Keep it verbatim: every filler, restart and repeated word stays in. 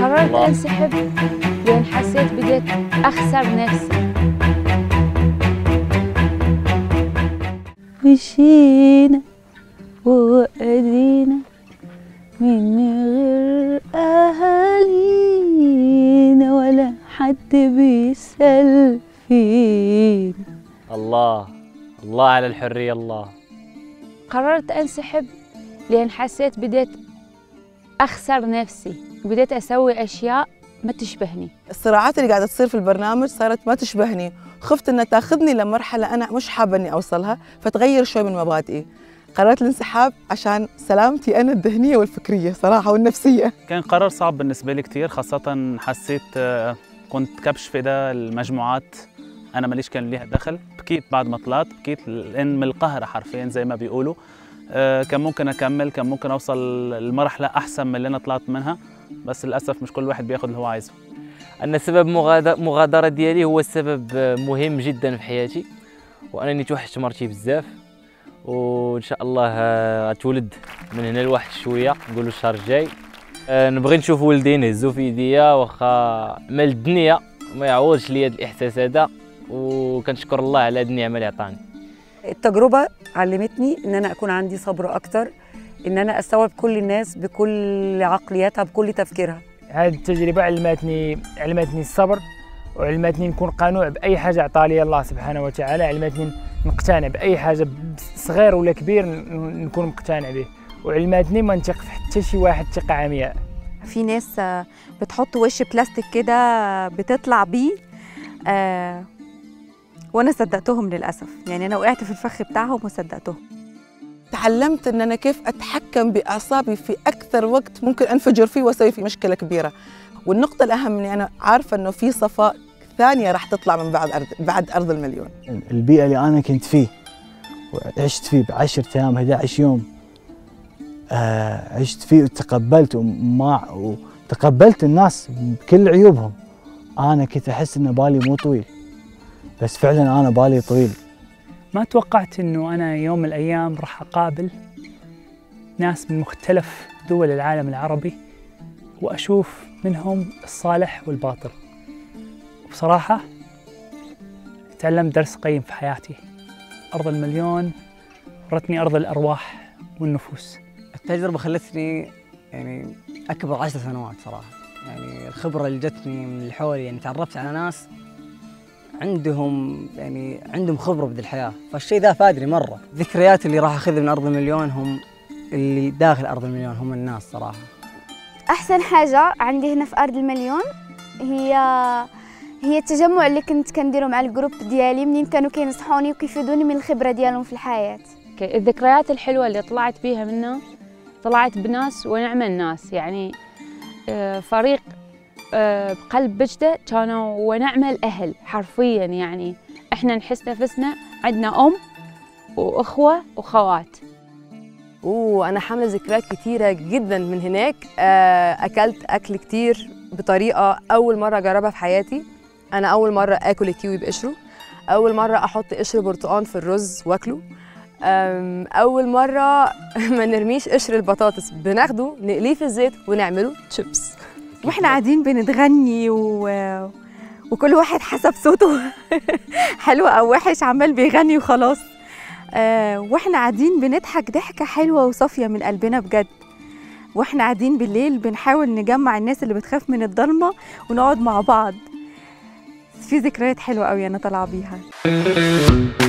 قررت انسحب لأن حسيت بديت أخسر نفسي. مشينا وأدينا من غير أهالينا ولا حد بيسأل فينا. الله الله على الحرية الله. قررت أنسحب لأن حسيت بديت أخسر نفسي وبديت أسوي أشياء ما تشبهني. الصراعات اللي قاعدة تصير في البرنامج صارت ما تشبهني، خفت انها تاخذني لمرحلة أنا مش حابة إني أوصلها فتغير شوي من مبادئي. قررت الانسحاب عشان سلامتي أنا الذهنية والفكرية صراحة والنفسية. كان قرار صعب بالنسبة لي كتير، خاصة حسيت كنت كبش في ده المجموعات أنا ماليش كان ليها دخل. بكيت بعد ما طلعت، بكيت لأن من القهرة حرفيا زي ما بيقولوا. كان ممكن أكمل، كان ممكن أوصل لمرحلة أحسن من اللي أنا طلعت منها، بس للأسف مش كل واحد بياخد اللي هو عايزه. أن سبب مغادرة ديالي هو السبب مهم جدا في حياتي، وأنني توحشت مرتي بزاف، وإن شاء الله غتولد من هنا لواحد شوية، نقولوا الشهر الجاي. نبغي نشوف ولدي نهزو في يديا واخا مال الدنيا ما يعوضش لي هذا الإحساس هذا، وكنشكر الله على هذه النعمة اللي عطاني. التجربة علمتني إن أنا أكون عندي صبر أكتر، إن أنا أستوعب كل الناس بكل عقلياتها بكل تفكيرها. هذه التجربة علمتني علمتني الصبر، وعلمتني نكون قنوع بأي حاجة عطالي الله سبحانه وتعالى، علمتني نقتنع بأي حاجة صغير ولا كبير نكون مقتنع به، وعلمتني ما نثق في حتى شي واحد ثقة عمياء. في ناس بتحط وش بلاستيك كده بتطلع بيه، آه وانا صدقتهم للاسف، يعني انا وقعت في الفخ بتاعهم وصدقتهم. تعلمت ان انا كيف اتحكم باعصابي في اكثر وقت ممكن انفجر فيه واسوي فيه مشكله كبيره، والنقطه الاهم اني انا عارفه انه في صفاء ثانيه راح تطلع من بعد أرض بعد ارض المليون. البيئه اللي انا كنت فيه وعشت فيه بعشرة ايام أحد عشر يوم، آه عشت فيه وتقبلت وما وتقبلت الناس بكل عيوبهم. انا كنت احس ان بالي مو طويل، بس فعلا أنا بالي طويل. ما توقعت إنه أنا يوم من الأيام راح أقابل ناس من مختلف دول العالم العربي وأشوف منهم الصالح والباطل. وبصراحة تعلمت درس قيم في حياتي. أرض المليون ورتني أرض الأرواح والنفوس. التجربة خلتني يعني أكبر عشر سنوات صراحة. يعني الخبرة اللي جتني من اللي حولي، يعني تعرفت على ناس عندهم يعني عندهم خبرة بذي الحياة، فالشيء ذا فادني مرة. ذكريات اللي راح أخذها من أرض المليون هم اللي داخل أرض المليون، هم الناس صراحة. أحسن حاجة عندي هنا في أرض المليون هي هي التجمع اللي كنت كنديره مع الجروب ديالي منين كانوا كينصحوني وكيفيدوني من الخبرة ديالهم في الحياة. الذكريات الحلوة اللي طلعت بيها منها، طلعت بناس ونعمة الناس، يعني فريق بقلب بجدة كانوا ونعمة الأهل حرفياً. يعني إحنا نحس نفسنا عندنا أم وأخوة وخوات. وأنا حاملة ذكريات كتيرة جداً من هناك. أكلت أكل كتير بطريقة أول مرة أجربها في حياتي. أنا أول مرة آكل الكيوي بقشره، أول مرة أحط قشر برتقان في الرز وأكله، أول مرة ما نرميش قشر البطاطس، بناخده نقليه في الزيت ونعمله تشيبس. واحنا قاعدين بنتغني و... وكل واحد حسب صوته حلو او وحش عمال بيغني وخلاص، آه واحنا قاعدين بنضحك ضحكه حلوه وصافيه من قلبنا بجد. واحنا قاعدين بالليل بنحاول نجمع الناس اللي بتخاف من الضلمه ونقعد مع بعض. في ذكريات حلوه قوي انا طالعه بيها.